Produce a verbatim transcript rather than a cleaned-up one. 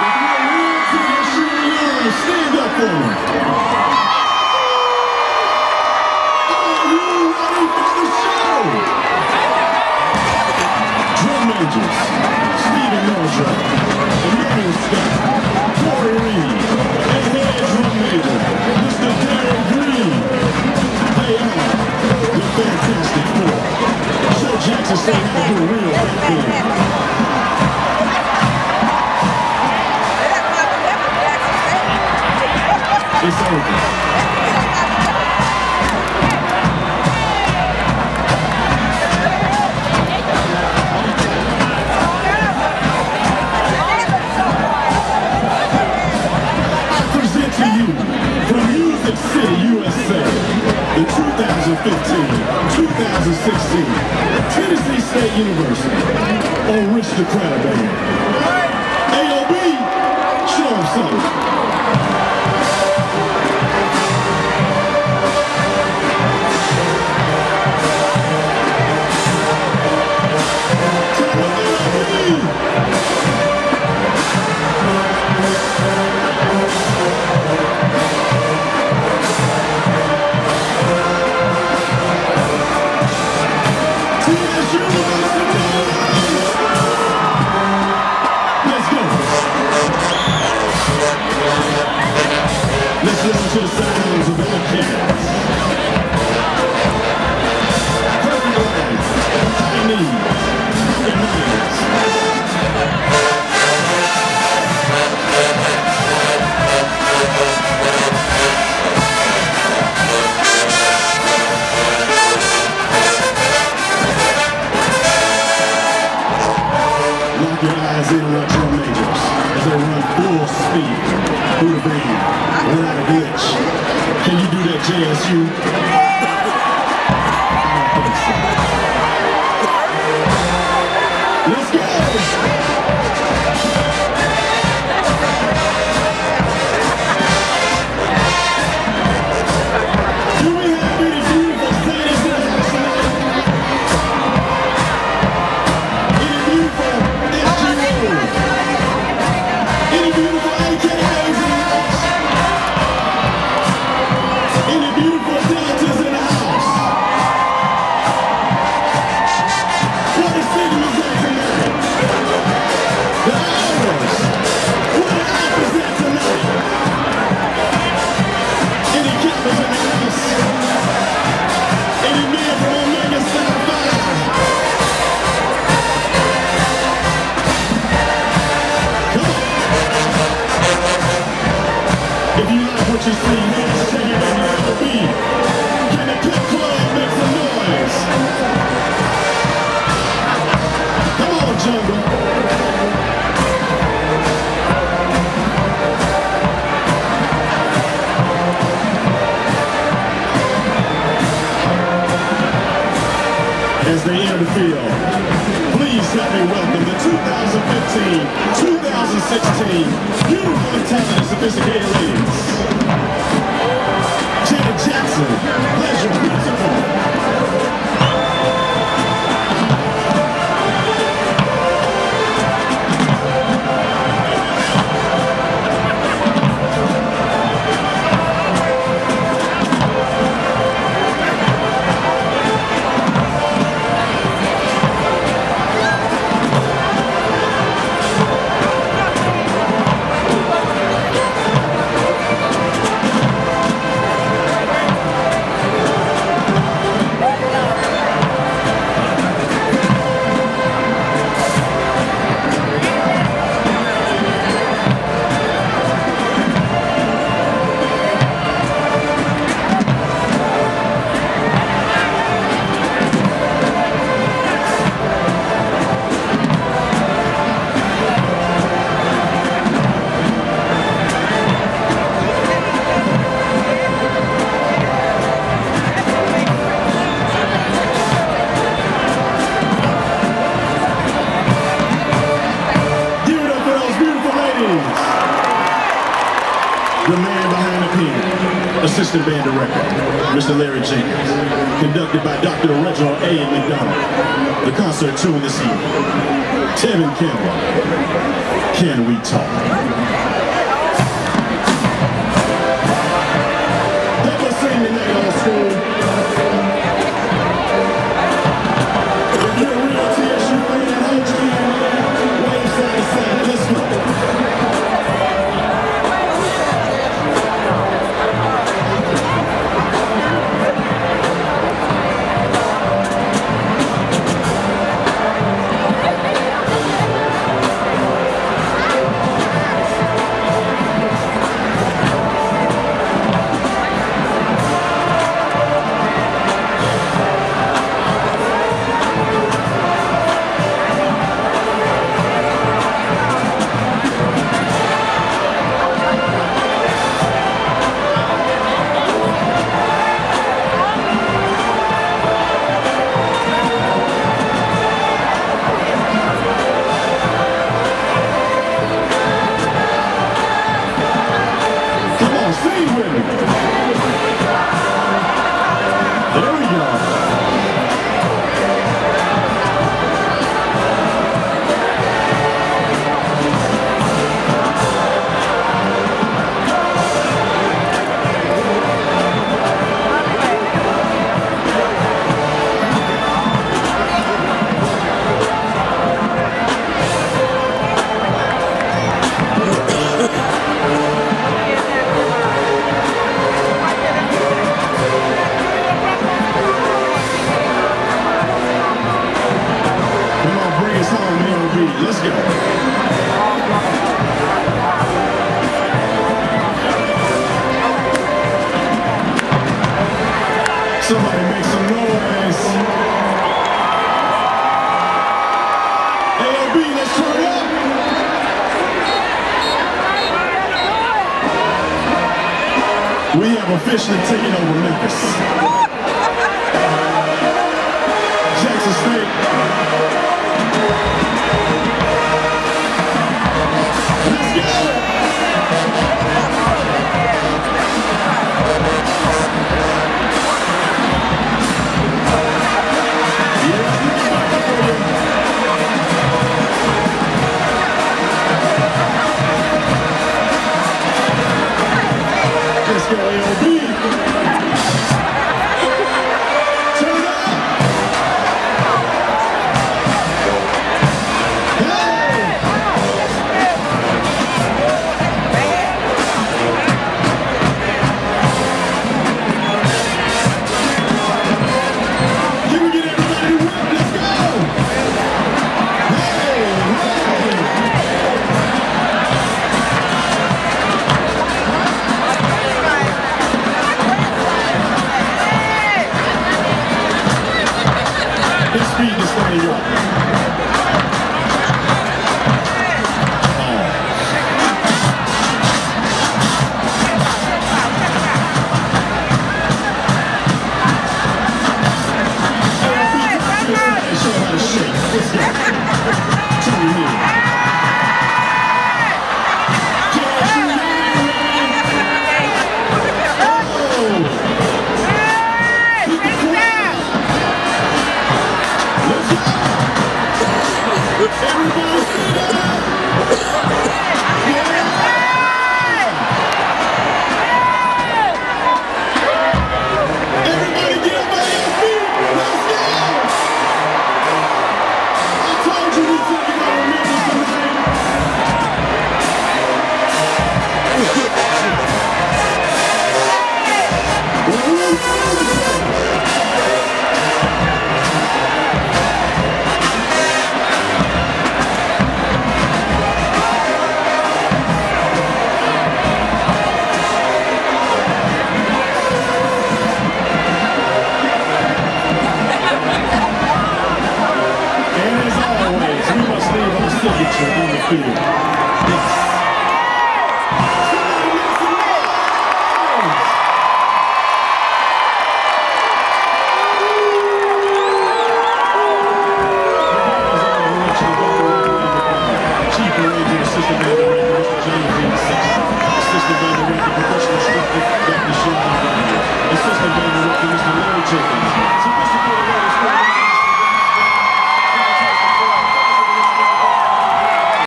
Stand up for me. Are you ready for the show? Drum majors, Stephen Northrup, Emmanuel Scott, Corey Reed, and head drum major, Mister Darren Green. They are the Fantastic Four. Show Jackson say how to do a real big thing. It's over. I present to you from Music City, U S A, the two thousand fifteen two thousand sixteen Tennessee State University Aristocrat Band. A O B, show them something. Let's listen to the sounds of our cats. Perfect lines, high knees, and knees. Lock your eyes in on our drum majors as they run full speed through the band. Without a glitch. Can you do that, J S U? I don't think so. Let's go! Do we have any beautiful ladies in the house tonight? Any beautiful S G Os? Any beautiful A K As in the house? Any beautiful dancers in the house? What a city is that tonight? The Irish. What an app is that tonight? Any cappers in the house? Any men from Omega Sound five? Come on. If you like what you see, hands shake it in the L B. Can the pit club make some noise? Come on, jungle. As they enter the field, please help me welcome the two thousand fifteen two thousand sixteen beautiful and talented sophisticated ladies. Janet Jackson, Pleasure Musical. The man behind the pen, assistant band director, Mister Larry Jenkins. Conducted by Doctor Reginald A. McDonald. The concert tune this evening, Tevin Campbell, Can We Talk? Help us sing tonight, old school. If you're a real T S U fan, hold your hand, wave side to side. Let's go. Let's go. Somebody make some noise. A L B, let's turn it up. We have officially taken over Memphis. Jackson State. Let's go, A L B. Turn it up. Speed is starting you up. Show how to shake. Let's go. Turn your head. Everybody sit down! Yeah! Everybody get up on your feet! Let's go! I told you we took it over Memphis tonight! Signature on the field.